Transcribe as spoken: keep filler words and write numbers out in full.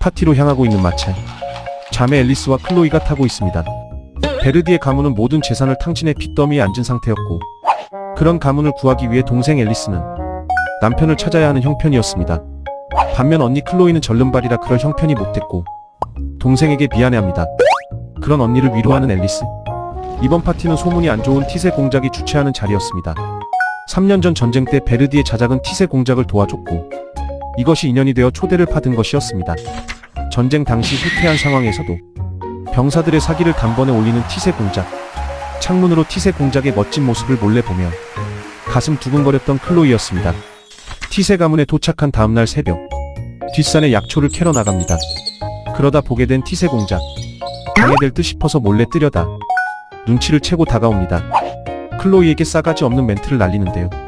파티로 향하고 있는 마차. 자매 앨리스와 클로이가 타고 있습니다. 베르디의 가문은 모든 재산을 탕진해 빚더미에 앉은 상태였고, 그런 가문을 구하기 위해 동생 앨리스는 남편을 찾아야 하는 형편이었습니다. 반면 언니 클로이는 절름발이라 그럴 형편이 못됐고 동생에게 미안해합니다. 그런 언니를 위로하는 앨리스. 이번 파티는 소문이 안 좋은 티세 공작이 주최하는 자리였습니다. 삼 년 전 전쟁 때 베르디의 자작은 티세 공작을 도와줬고 이것이 인연이 되어 초대를 받은 것이었습니다. 전쟁 당시 후퇴한 상황에서도 병사들의 사기를 단번에 올리는 티세 공작. 창문으로 티세 공작의 멋진 모습을 몰래 보며 가슴 두근거렸던 클로이였습니다. 티세 가문에 도착한 다음날 새벽, 뒷산에 약초를 캐러 나갑니다. 그러다 보게 된 티세 공작. 방해될 듯 싶어서 몰래 뜨려다 눈치를 채고 다가옵니다. 클로이에게 싸가지 없는 멘트를 날리는데요.